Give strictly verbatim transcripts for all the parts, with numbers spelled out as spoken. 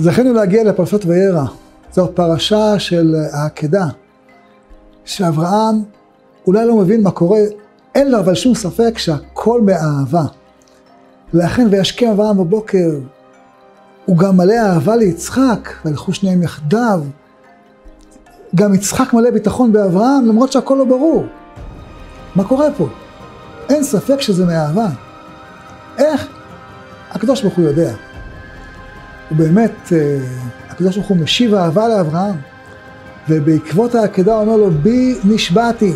זכינו להגיע לפרשת וירא. זו פרשה של העקדה, שאברהם אולי לא מבין מה קורה, אין לו אבל שום ספק שהכל מאהבה. לכן וישכם אברהם בבוקר, הוא גם מלא אהבה ליצחק, והלכו שניהם יחדיו. גם יצחק מלא ביטחון באברהם, למרות שהכל לא ברור. מה קורה פה? אין ספק שזה מאהבה. איך? הקדוש ברוך הוא יודע. ובאמת, הקדוש ברוך הוא משיב אהבה לאברהם, ובעקבות העקדה אומר לו, בי נשבעתי.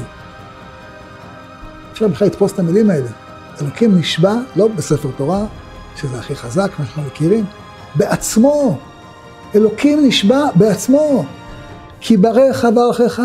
אפשר בכלל לתפוס את המילים האלה. אלוקים נשבע, לא בספר תורה, שזה הכי חזק, מה שאנחנו מכירים, בעצמו. אלוקים נשבע בעצמו. כי ברך אברכך,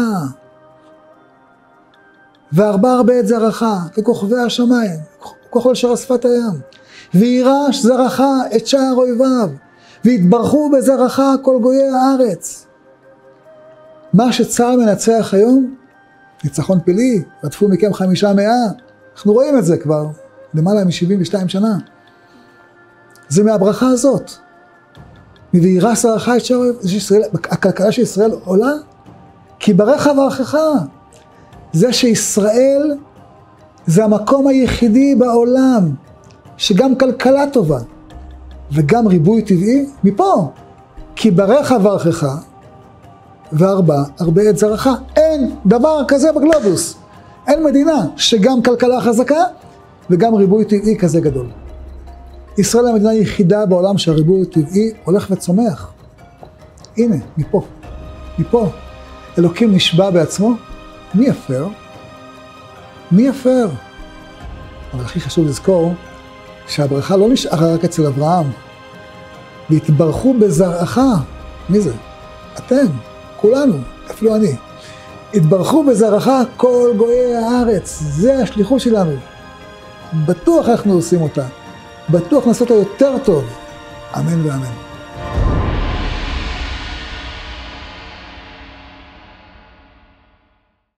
וארבע בעת זרעך, ככוכבי השמיים, ככל שער שפת הים, וירש זרעך את שער אויביו, והתברכו בזרעך כל גויי הארץ. מה שצה"ל מנצח היום, ניצחון פלאי, רדפו מכם חמישה מאה, אנחנו רואים את זה כבר, למעלה מ-שבעים ושתיים שנה. זה מהברכה הזאת. וירש זרעך את שער אויביו, הכלכלה של ישראל עולה, כי ברך אברכך. זה שישראל זה המקום היחידי בעולם, שגם כלכלה טובה, וגם ריבוי טבעי, מפה. כי ברך אברכך, וארבע, ארבע את זרעך. אין דבר כזה בגלובוס. אין מדינה שגם כלכלה חזקה, וגם ריבוי טבעי כזה גדול. ישראל היא המדינה היחידה בעולם שהריבוי הטבעי הולך וצומח. הנה, מפה. מפה. אלוקים נשבע בעצמו. מי יפר? מי יפר? אבל הכי חשוב לזכור שהברכה לא נשארה רק אצל אברהם. והתברכו בזרעך. מי זה? אתם, כולנו, אפילו אני. התברכו בזרעך כל גויי הארץ. זה השליחות שלנו. בטוח אנחנו עושים אותה. בטוח נעשה אותה יותר טוב. אמן ואמן.